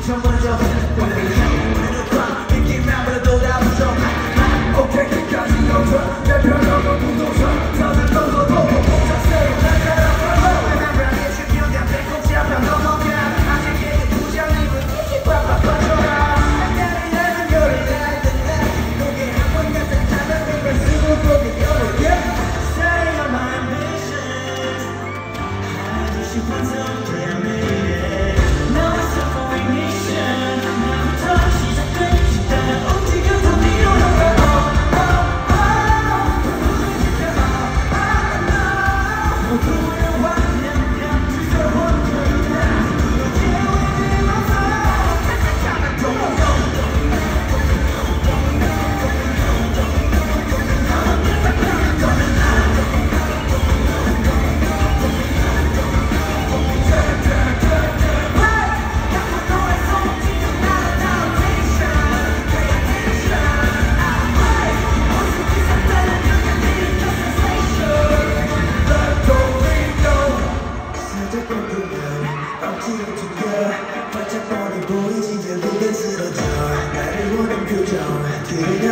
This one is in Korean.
먼저 오늘은 밤 느낌만으로 돌아오죠. 오케이 끝까지 영상 내 편하고 부동산 다들 떠도 자세히 날아가라. 난 브라질 주변 앞에 꼭 잡혀 넘어가. 아직 얘기 부장님은 이게 빡빡 퍼져라. 나를 나는 열을 날 듯해 고개 한번 가득하면 내가 쓰고 고개 열어. Say you're my ambition. 하고 싶은 소리야 매일. 너의 suffering mission. 나부터 시작되기 쉽다면 움직여서 밀어넣어. 반짝거리 보이지 결국엔 쓰러져 나를 보는 표정 그를